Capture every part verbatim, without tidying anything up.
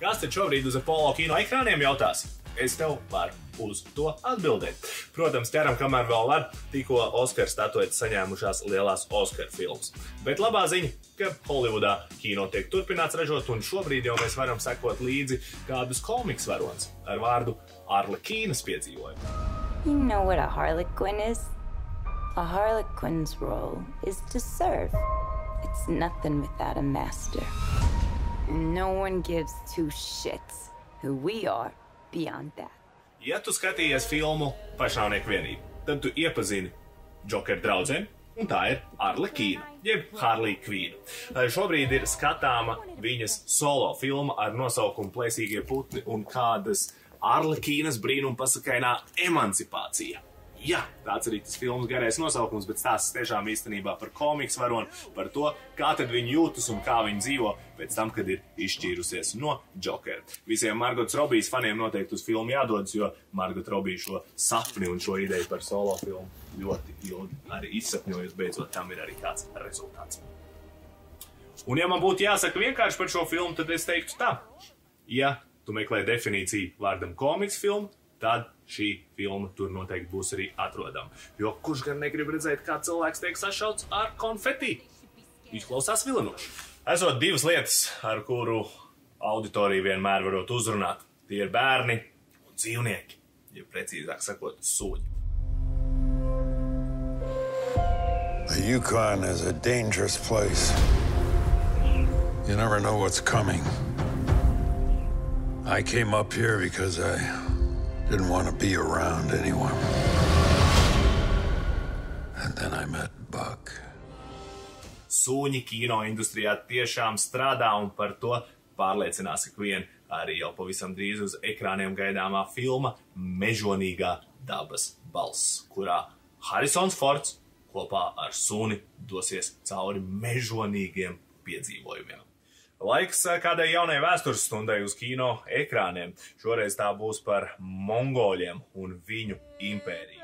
Kas tad šobrīd uz Apollo kino ekrāniem jautās? Es tev varu uz to atbildēt. Protams, ķeram, kamēr vēl var, tikko Oskara statuetes saņēmušās lielās Oskara filmas. Bet labā ziņa, ka Holivudā kino tiek turpināts ražot, un šobrīd jau mēs varam sekot līdzi kādus komiks varonis ar vārdu Arlekīnas piedzīvojumu. You know what a harlequin is? A harlequin's role is to serve. It's nothing without a master. No one gives two shits who we are beyond that. Ja tu skatījies filmu Pašnāvnieku vienību, tad tu iepazini Džokera draudzeni, un tā ir Arlekīna, jeb Harley Quinn. Šobrīd ir skatāma viņas solo filma ar nosaukumu Plēsīgie putni un kādas Arlekīnas brīnumpasakainā emancipācija. Jā, tāds arī tas filmas garais nosaukums, bet stāsts tiešām īstenībā par komiks varoni, par to, kā tad viņi jūtas un kā viņi dzīvo pēc tam, kad ir izšķīrusies no Džokera. Visiem Margotas Robijas faniem noteikti uz filmu jādodas, jo Margota Robija šo sapni un šo ideju par solo filmu ļoti ilgi arī izsapņojas, beidzot tam ir arī kāds rezultāts. Un ja man būtu jāsaka vienkārši par šo filmu, tad es teiktu tā. Ja tu meklē definīciju vārdam komiks filmu, tad šī filma tur noteikti būs arī atrodama. Jo kurš gan negrib redzēt, kā cilvēks tiek sašauts ar konfeti? Izklausās vilinoši. Esot divas lietas, ar kuru auditoriju vienmēr varot uzrunāt. Tie ir bērni un dzīvnieki, ja precīzāk sakot, suņi. The Yukon is a dangerous place. You never know what's coming. I came up here because I didn't want to be around anyone. And then I met Buck. Suņi kino industrijā tiešām strādā, un par to pārliecinās ikvien arī jau pavisam drīz uz ekrāniem gaidāmā filma Mežonīgā dabas balss, kurā Harisons Fords kopā ar suni dosies cauri mežonīgiem piedzīvojumiem. Laiks kādai jaunai vēstures stundai uz kino ekrāniem. Šoreiz tā būs par mongoļiem un viņu impēriju.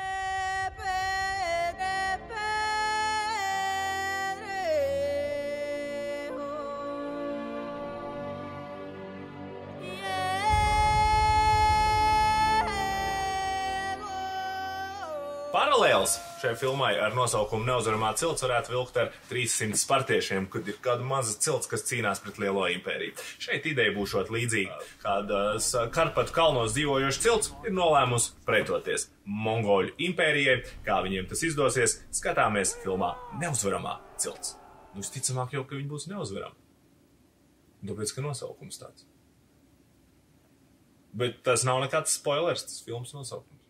Paralēls šai filmai ar nosaukumu Neuzvaramā cilts varētu vilkt ar trīssimt spartiešiem, kad ir kāda maza cilts, kas cīnās pret lielo impēriju. Šeit ideja būšot līdzīga. Kādas Karpatu kalnos dzīvojošs cilts ir nolēmusi pretoties mongoļu impērijai. Kā viņiem tas izdosies, skatāmies filmā Neuzvaramā cilts. Nu, visticamāk jau, ka viņi būs neuzvarami. Tāpēc, ka nosaukums tāds. Bet tas nav nekāds spoilers, tas filmas nosaukums.